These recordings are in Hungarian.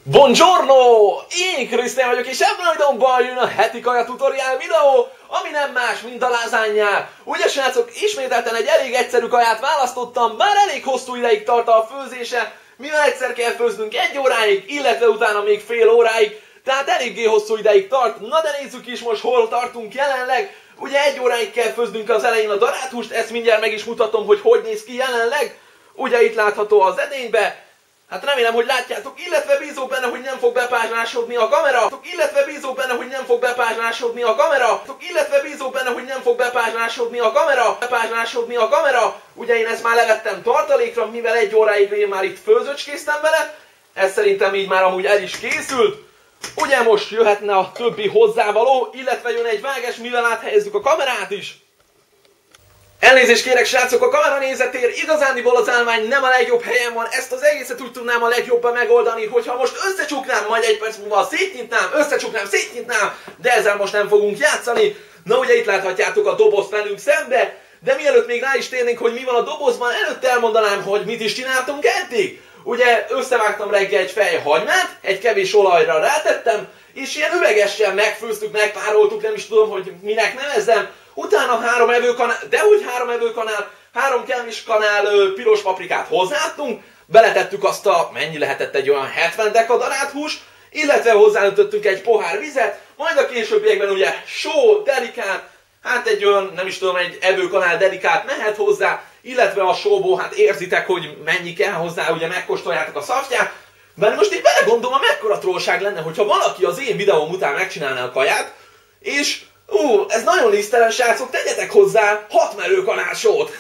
Buongiorno! Én Krisztián vagyok, és ebben a videóban jön a heti kaja tutoriál videó, ami nem más, mint a lázányjá. Ugye srácok, ismételten egy elég egyszerű kaját választottam, bár elég hosszú ideig tart a főzése, mivel egyszer kell főznünk 1 óráig, illetve utána még fél óráig, tehát eléggé hosszú ideig tart. Na de nézzük is most, hol tartunk jelenleg. Ugye 1 óráig kell főznünk az elején a daráthúst, ezt mindjárt meg is mutatom, hogy hogy néz ki jelenleg. Ugye itt látható az edénybe. Hát remélem, hogy látjátok, illetve bízok benne, hogy nem fog bepázsnásodni a kamera. Illetve bízok benne, hogy nem fog bepázsnásodni a kamera. Illetve bízok benne, hogy nem fog bepázsnásodni a kamera. Bepázsnásodni a kamera. Ugye én ezt már levettem tartalékra, mivel 1 óráig én már itt főzöcskéztem vele. Ez szerintem így már amúgy el is készült. Ugye most jöhetne a többi hozzávaló, illetve jön egy vágás, mivel áthelyezzük a kamerát is. Elnézést kérek srácok a kamera nézetért, igazániból az állvány nem a legjobb helyen van, ezt az egészet úgy tudnám a legjobban megoldani, hogyha most összecsuknám, majd 1 perc múlva szétnyitnám, szétnyitnám, de ezzel most nem fogunk játszani. Na ugye itt láthatjátok a dobozt velünk szembe, de mielőtt még rá is térnénk, hogy mi van a dobozban, előtte elmondanám, hogy mit is csináltunk eddig. Ugye összevágtam reggel egy fej hagymát, egy kevés olajra rátettem, és ilyen üvegesen megfőztük, megpároltuk, nem is tudom, hogy minek nevezzem. Utána 3 evőkanál, dehogy 3 evőkanál, 3 kanál piros paprikát hozzáadtunk, beletettük azt a, mennyi lehetett, egy olyan 70 deka daráthús, illetve hozzáöntöttünk egy pohár vizet, majd a későbbiekben ugye só, delikát, hát egy olyan, nem is tudom, egy evőkanál delikát mehet hozzá, illetve a sóból, hát érzitek, hogy mennyi kell hozzá, ugye megkóstoljátok a szaftját, de most így belegondolom, mekkora trollság lenne, hogyha valaki az én videóm után megcsinálná a kaját, és ez nagyon lisztelen srácok, tegyetek hozzá 6 merőkanál sót.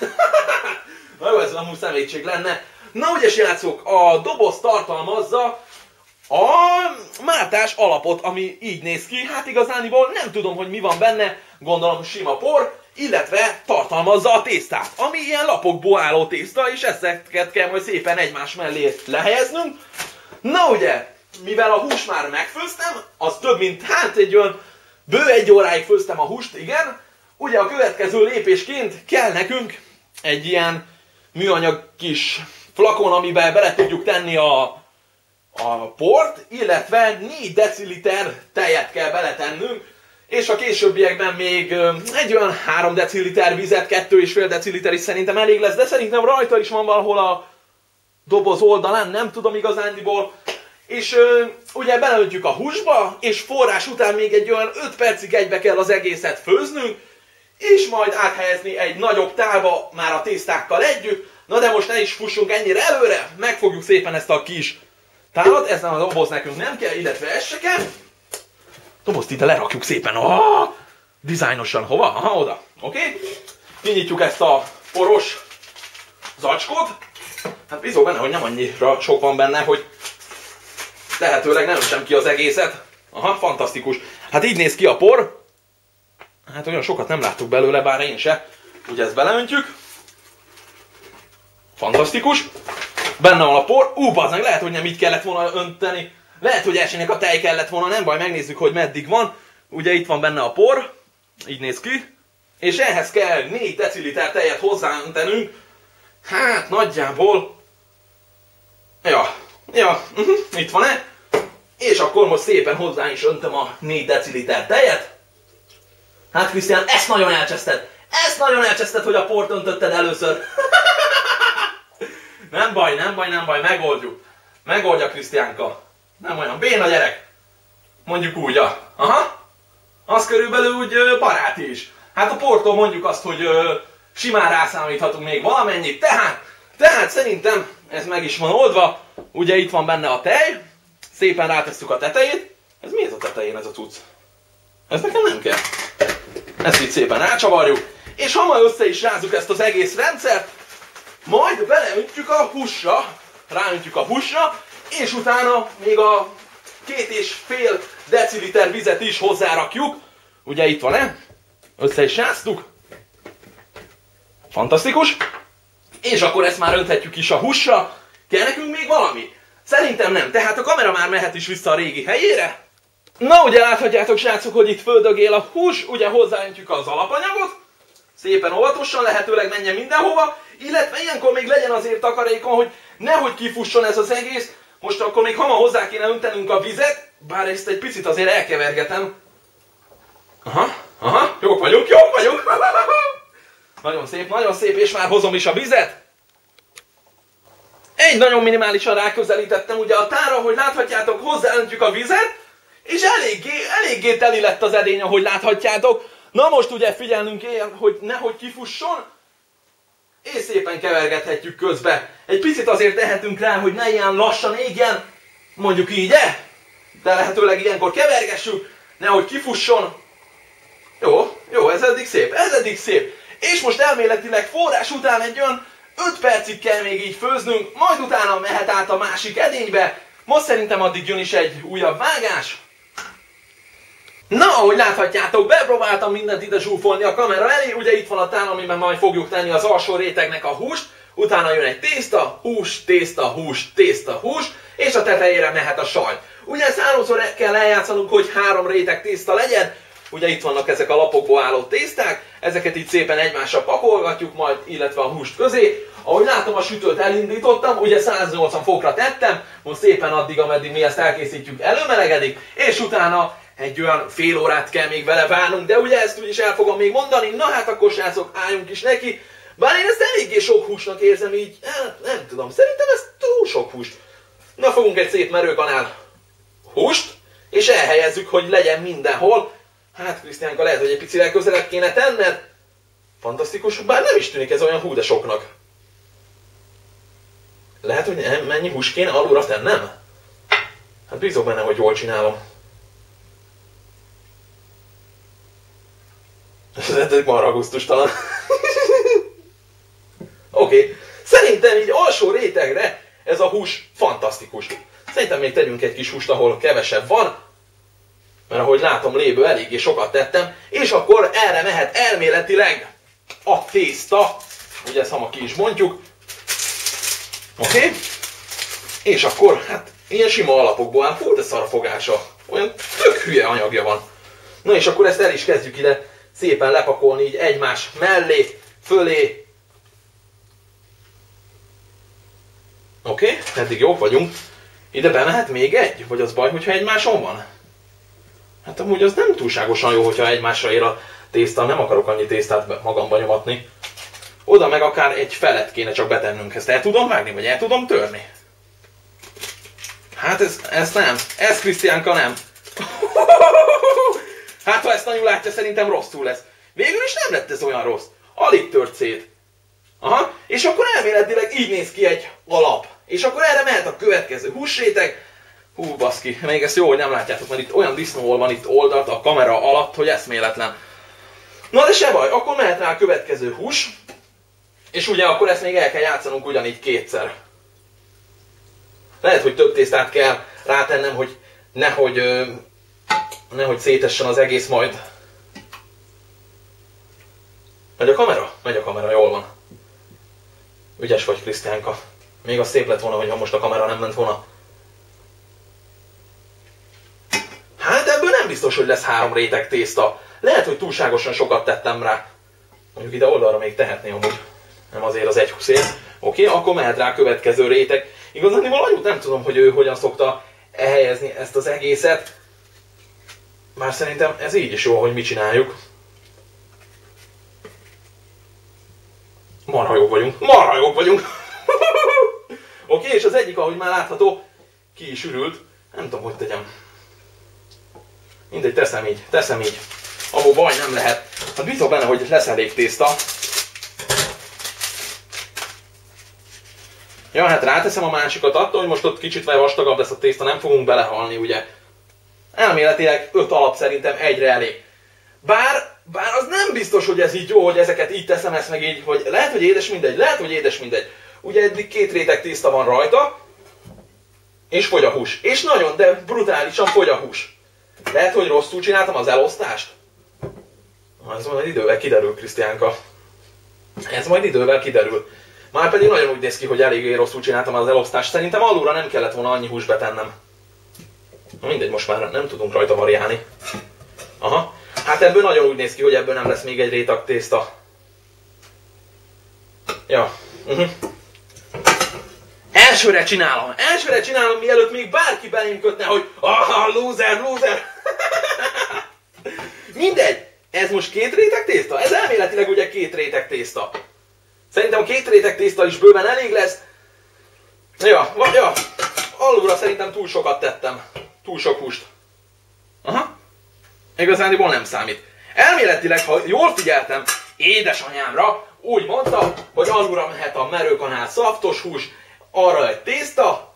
Na jó, ez amúgy szemétség lenne. Na ugye srácok, a doboz tartalmazza a máltás alapot, ami így néz ki. Hát igazániból nem tudom, hogy mi van benne, gondolom sima por, illetve tartalmazza a tésztát, ami ilyen lapokból álló tészta, és ezeket kell majd szépen egymás mellé lehelyeznünk. Na ugye, mivel a hús már megfőztem, az több mint, hát egy olyan bő 1 óráig főztem a húst, igen. Ugye a következő lépésként kell nekünk egy ilyen műanyag kis flakon, amiben bele tudjuk tenni a port, illetve 4 deciliter tejet kell beletennünk, és a későbbiekben még egy olyan 3 deciliter vizet, 2,5 deciliter is szerintem elég lesz, de szerintem rajta is van valahol a doboz oldalán, nem tudom igazándiból. És ugye beleöntjük a húsba, és forrás után még egy olyan 5 percig egybe kell az egészet főznünk, és majd áthelyezni egy nagyobb tálba már a tésztákkal együtt. Na de most ne is fussunk ennyire előre, megfogjuk szépen ezt a kis tálat, ez a doboz nekünk nem kell, illetve ez se kell. Dobozt ide lerakjuk szépen, dizájnosan, hova? Aha, oda, oké? Kinyitjuk ezt a poros zacskót, hát bízok benne, hogy nem annyira sok van benne, hogy lehetőleg nem össem ki az egészet. Aha, fantasztikus. Hát így néz ki a por. Hát olyan sokat nem láttuk belőle, bár én se. Ugye ezt beleöntjük. Fantasztikus. Benne van a por. Bazdmeg, lehet, hogy nem így kellett volna önteni. Lehet, hogy elsőnek a tej kellett volna, nem baj, megnézzük, hogy meddig van. Ugye itt van benne a por. Így néz ki. És ehhez kell 4 deciliter tejet hozzáöntenünk. Hát nagyjából. Ja, itt van-e? És akkor most szépen hozzá is öntöm a 4 deciliter tejet. Hát Krisztián, ezt nagyon elcseszted. Ezt nagyon elcseszted, hogy a port öntötted először. Nem baj, megoldjuk. Megoldja Krisztiánka. Nem olyan béna gyerek. Mondjuk úgy, aha. Az körülbelül úgy baráti is. Hát a portól mondjuk azt, hogy simán rászámíthatunk még valamennyit. Tehát szerintem ez meg is van oldva. Ugye itt van benne a tej. Szépen rátesszük a tetejét. Ez mi ez a tetején, ez a cucc? Ez nekem nem kell. Ezt így szépen rácsavarjuk. És hamar össze is rázzuk ezt az egész rendszert. Majd beleöntjük a húsra. Ráöntjük a húsra. És utána még a 2,5 deciliter vizet is hozzárakjuk. Ugye itt van-e? Össze is ráztuk. Fantasztikus. És akkor ezt már önthetjük is a húsra. Kell nekünk még valami? Szerintem nem, tehát a kamera már mehet is vissza a régi helyére. Na ugye láthatjátok srácok, hogy itt földögél a hús, ugye hozzáöntjük az alapanyagot. Szépen óvatosan, lehetőleg menjen mindenhova, illetve ilyenkor még legyen azért takarékon, hogy nehogy kifusson ez az egész, Most akkor még hamar hozzá kéne öntenünk a vizet, bár ezt egy picit azért elkevergetem. Aha, jók vagyunk. Nagyon szép, és már hozom is a vizet. Egy nagyon minimálisan ráközelítettem ugye a tárra, hogy láthatjátok, hozzáöntjük a vizet, és eléggé teli lett az edény, ahogy láthatjátok. Na most ugye figyelnünk kell, hogy nehogy kifusson, és szépen kevergethetjük közbe. Egy picit azért tehetünk rá, hogy ne ilyen lassan égjen, mondjuk így, de lehetőleg ilyenkor kevergessük, nehogy kifusson. Jó, ez eddig szép. És most elméletileg forrás után egy olyan 5 percig kell még így főznünk, majd utána mehet át a másik edénybe. Most szerintem addig jön is egy újabb vágás. Na, ahogy láthatjátok, bepróbáltam mindent ide zsúfolni a kamera elé, ugye itt van a tál, amiben majd fogjuk tenni az alsó rétegnek a húst, utána jön egy tészta, hús, tészta, hús, és a tetejére mehet a sajt. Ugye ezt 3-szor kell eljátszanunk, hogy 3 réteg tészta legyen, ugye itt vannak ezek a lapokból álló tészták, ezeket így szépen egymásra pakolgatjuk majd, illetve a húst közé. Ahogy látom, a sütőt elindítottam, ugye 180 fokra tettem, most szépen addig, ameddig mi ezt elkészítjük, előmelegedik, és utána egy olyan fél órát kell még vele várnunk, de ugye ezt úgyis el fogom még mondani. Na hát akkor srácok, álljunk is neki. Bár én ezt eléggé sok húsnak érzem így, nem tudom, szerintem ez túl sok húst. Na, fogunk egy szép merőkanál húst, és elhelyezzük, hogy legyen mindenhol. Hát Krisztiánka, lehet, hogy egy picire közelebb kéne tenned. Fantasztikus, bár nem is tűnik ez olyan hú de soknak. Lehet, hogy mennyi hús kéne alulra tennem? Hát bízok benne, hogy jól csinálom. Ez marha gusztustalan. Oké. Szerintem így alsó rétegre ez a hús fantasztikus. Szerintem még tegyünk egy kis húst, ahol kevesebb van. Mert ahogy látom, léből eléggé sokat tettem. És akkor erre mehet elméletileg a tészta. Ugye ezt hamar ki is mondjuk. Oké. És akkor, hát ilyen sima alapokból áll. Fú, de szar a fogása. Olyan tök hülye anyagja van. Na és akkor ezt el is kezdjük ide szépen lepakolni így egymás mellé, fölé. Oké, eddig jók vagyunk. Ide bemehet még egy? Vagy az baj, hogyha egymáson van? Hát amúgy az nem túlságosan jó, hogyha egymásra ér a tészta. Nem akarok annyi tésztát magamba nyomatni. Oda meg akár egy felet kéne csak betennünk. Ezt el tudom vágni, vagy el tudom törni? Hát ez nem. Ez Krisztiánka nem. Hát ha ezt anyu látja, szerintem rosszul lesz. Végül is nem lett ez olyan rossz. Alig tört szét. Aha, és akkor elméletileg így néz ki egy alap. És akkor erre mehet a következő húsréteg. Hú, baszki, még ezt jó, hogy nem látjátok, mert itt olyan disznóval van itt oldalt a kamera alatt, hogy eszméletlen. Na de se baj, akkor mehet rá a következő hús. És ugye akkor ezt még el kell játszanunk ugyanígy kétszer. Lehet, hogy több tésztát kell rátennem, hogy nehogy szétessen az egész majd. Megy a kamera? Megy a kamera, jól van. Ügyes vagy, Krisztiánka. Még az szép lett volna, hogyha most a kamera nem ment volna. Hát ebből nem biztos, hogy lesz 3 réteg tészta. Lehet, hogy túlságosan sokat tettem rá. Mondjuk ide oldalra még tehetném amúgy. Nem azért az 1/20. Oké, akkor mehet rá a következő réteg. Igazán valahogy nem tudom, hogy ő hogyan szokta elhelyezni ezt az egészet. Már szerintem ez így is jó, hogy mit csináljuk. Marha jók vagyunk. Marha jók vagyunk. Oké, és az egyik, ahogy már látható, ki is ürült. Nem tudom, hogy tegyem. Mindegy, teszem így. Ahol baj nem lehet. Hát bízok benne, hogy lesz elég tészta. Ja, hát ráteszem a másikat, attól, hogy most ott kicsit vastagabb lesz a tészta, nem fogunk belehalni, ugye. Elméletileg 5 alap szerintem egyre elég. Bár az nem biztos, hogy ez így jó, hogy ezeket így teszem, ezt meg így, hogy lehet, hogy édes mindegy, Ugye eddig 2 réteg tészta van rajta, és fogy a hús. És nagyon, de brutálisan fogy a hús. Lehet, hogy rosszul csináltam az elosztást? Ez majd idővel kiderül, Krisztiánka. Ez majd idővel kiderül. Márpedig nagyon úgy néz ki, hogy eléggé rosszul csináltam az elosztást. Szerintem alulra nem kellett volna annyi húst betennem. Na mindegy, most már nem tudunk rajta variálni. Aha. Hát ebből nagyon úgy néz ki, hogy ebből nem lesz még egy réteg tészta. Ja. Ez Elsőre csinálom, mielőtt még bárki belém kötne, hogy loser. Mindegy, ez most 2 réteg tészta? Ez elméletileg ugye 2 réteg tészta. Szerintem 2 réteg tészta is bőven elég lesz. Ja, alulra szerintem túl sokat tettem. Túl sok húst. Aha. Igazándiból nem számít. Elméletileg, ha jól figyeltem, édesanyámra úgy mondta, hogy alulra mehet a merőkanál szaftos hús, arra egy tészta,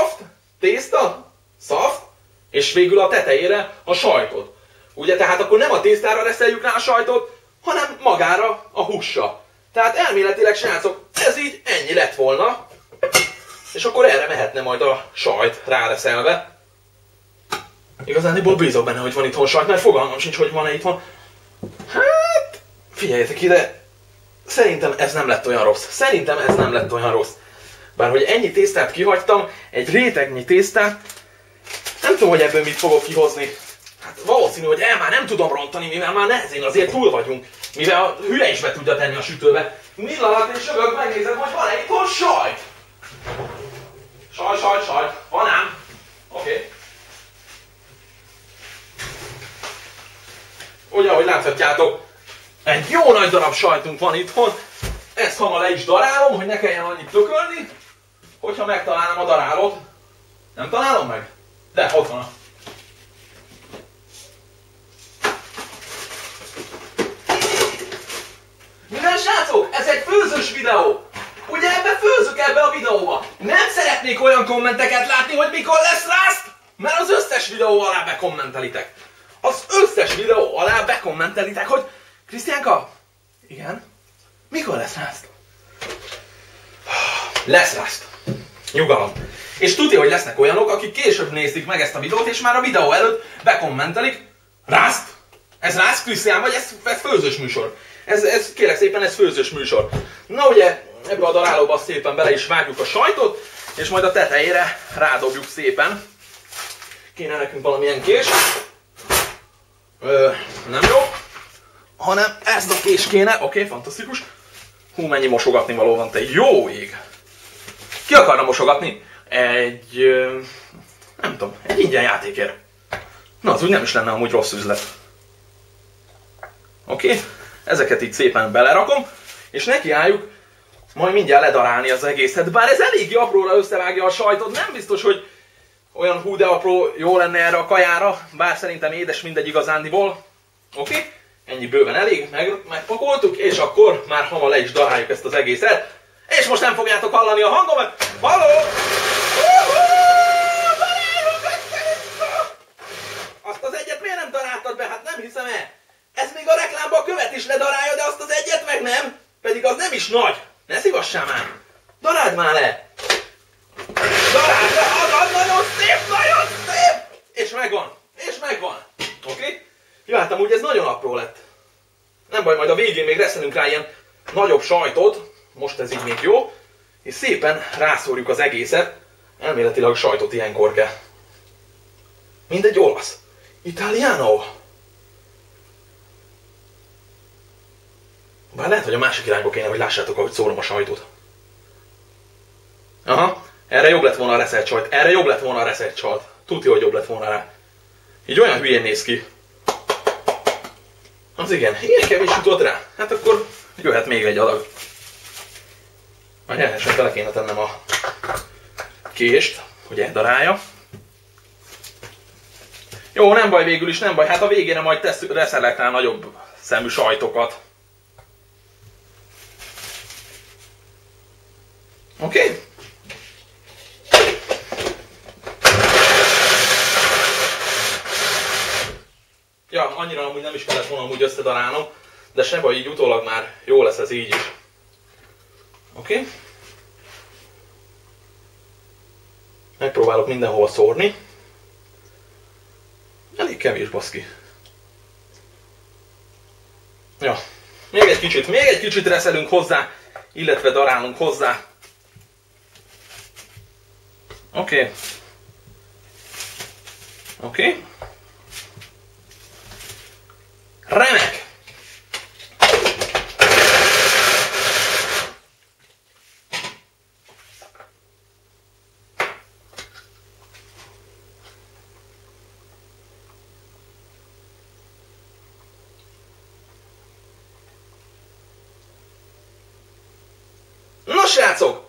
szaft, és végül a tetejére a sajtot. Ugye, tehát akkor nem a tésztára reszeljük rá a sajtot, hanem magára a húsra. Tehát elméletileg, srácok, ez így ennyi lett volna, és akkor erre mehetne majd a sajt ráreszelve. Igazániból bízok benne, hogy van itthon sajt, mert fogalmam sincs, hogy van-e itthon. Hát, figyeljetek ide, szerintem ez nem lett olyan rossz. Bár hogy ennyi tésztát kihagytam, egy rétegnyi tésztát, nem tudom, hogy ebből mit fogok kihozni. Hát valószínű, hogy már nem tudom rontani, mivel már nehezén azért túl vagyunk. Mivel a hülye is be tudja tenni a sütőbe. Millanat és jövök, megnézem, hogy van-e itthon sajt. Sajt. Van ám. Oké. Ugye, ahogy láthatjátok, egy jó nagy darab sajtunk van itthon. Ezt hamar le is darálom, hogy ne kelljen annyit tökölni, hogyha megtalálom a darálót. Nem találom meg? De, ott van. Mivel, srácok, ez egy főzős videó. Ugye főzök ebbe a videóba. Nem szeretnék olyan kommenteket látni, hogy mikor lesz rászt, mert az összes videó alá bekommentelitek. Hogy Krisztiánka, igen, mikor lesz rászt? Lesz rászt. Nyugalom. És tudja, hogy lesznek olyanok, akik később nézik meg ezt a videót, és már a videó előtt bekommentelik. Rászt? Ez rászt, Krisztián, vagy ez főzős műsor? Ez kérlek szépen, ez főzős műsor. Na ugye, ebbe a darálóba szépen bele is vágjuk a sajtot, és majd a tetejére rádobjuk szépen. Kéne nekünk valamilyen kés. Nem jó. Hanem ezt a kés kéne. Oké, fantasztikus. Hú, mennyi mosogatni való van, te jó ég. Ki akarna mosogatni? Nem tudom, egy ingyen játékért. Na, az úgy nem is lenne amúgy rossz üzlet. Oké, ezeket így szépen belerakom, és nekiálljuk majd mindjárt ledarálni az egészet. Bár ez eléggé apróra összevágja a sajtot, nem biztos, hogy olyan hú de apró jó lenne erre a kajára, bár szerintem édes mindegy igazándiból. Oké, ennyi bőven elég, megpakoltuk, és akkor már hamar le is daráljuk ezt az egészet. És most nem fogjátok hallani a hangomat. Halló! Azt az egyet miért nem daráltad be? Hát nem hiszem el. Ez még a reklámban a követ is ledarálja, de azt az egyet meg nem. Pedig az nem is nagy. Ne szívassál már. Daráld már le. Daráld le, az nagyon szép. És megvan. Oké? Jó, hát amúgy ez nagyon apró lett. Nem baj, majd a végén még reszelünk rá ilyen nagyobb sajtot. Most ez így még jó. És szépen rászórjuk az egészet. Elméletileg sajtot ilyenkor kell. Mint egy olasz. Italiano. Bár lehet, hogy a másik irányba kéne, hogy lássátok, ahogy szórom a sajtot. Aha, erre jobb lett volna a reszelt sajt. Tudja, hogy jobb lett volna rá. Így olyan hülyén néz ki. Az igen, ilyen kevés jutott rá. Hát akkor jöhet még egy adag. Majd esetleg bele kéne tennem a kést, hogy eldarálja. Jó, nem baj, végül is nem baj. Hát a végére majd reszelek rá nagyobb szemű sajtokat. Oké? Ja, annyira amúgy nem is kellett volna amúgy összedarálnom, de se baj, így utólag már jó lesz ez így is. Oké? Megpróbálok mindenhol szórni. Elég kevés, baszki. Ja, még egy kicsit reszelünk hozzá, illetve darálunk hozzá. Oké. Remek! srácok,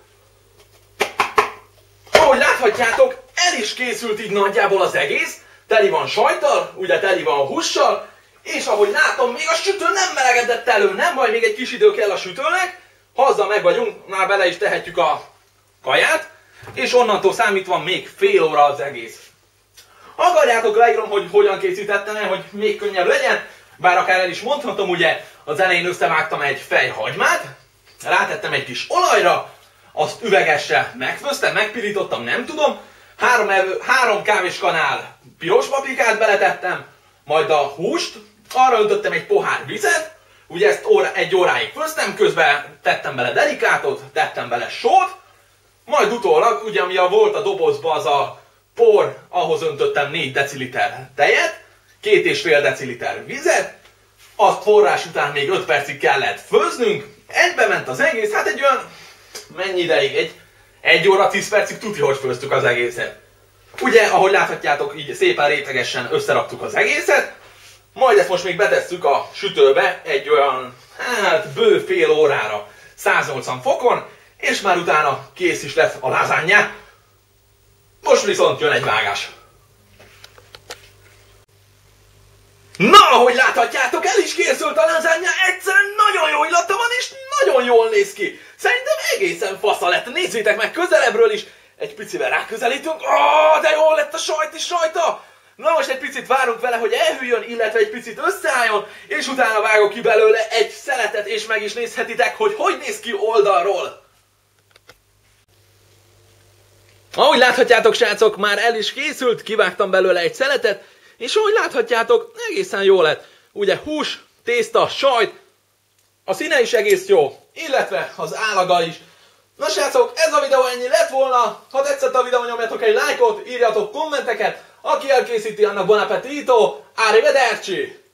ahogy láthatjátok, el is készült így nagyjából az egész. Teli van sajttal, ugye teli van hússal, és ahogy látom, még a sütő nem melegedett elő, nem baj, még egy kis idő kell a sütőnek. Ha azzal meg vagyunk, már bele is tehetjük a kaját, és onnantól számítva még fél óra az egész. Akarjátok, leírom, hogy hogyan készítettem el, hogy még könnyebb legyen, bár akár el is mondhatom, ugye az elején összevágtam egy fej hagymát, rátettem egy kis olajra, azt üvegessel megfőztem, megpirítottam, nem tudom, 3 kávéskanál piros paprikát beletettem, majd a húst, arra öntöttem egy pohár vizet, ugye ezt 1 óráig főztem, közben tettem bele delikátot, tettem bele sót, majd utólag, ugye ami volt a dobozban az a por, ahhoz öntöttem 4 deciliter tejet, 2,5 deciliter vizet, azt forrás után még 5 percig kellett főznünk, egybe ment az egész, hát egy olyan, mennyi ideig? 1 óra 10 percig tuti, hogy főztük az egészet. Ugye, ahogy láthatjátok, így szépen rétegesen összeraktuk az egészet, majd ezt most még betesszük a sütőbe egy olyan, hát bő fél órára 180 fokon, és már utána kész is lesz a lázánja. Most viszont jön egy vágás. Na, ahogy láthatjátok, el is készült a lázánja, egyszerűen nagyon jó illata van, és nagyon jól néz ki. Szerintem egészen fasza lett, nézzétek meg közelebbről is. Egy picivel ráközelítünk, de jól lett a sajt is rajta. Na most egy picit várunk vele, hogy elhűljön, illetve egy picit összeálljon, és utána vágok ki belőle egy szeletet, és meg is nézhetitek, hogy hogy néz ki oldalról. Ahogy láthatjátok, srácok, már el is készült, kivágtam belőle egy szeletet, és ahogy láthatjátok, egészen jó lett. Ugye hús, tészta, sajt, a színe is egész jó, illetve az állaga is. Na srácok, ez a videó ennyi lett volna. Ha tetszett a videó, nyomjatok egy lájkot, írjatok kommenteket. Aki elkészíti, annak buon appetito, arrivederci!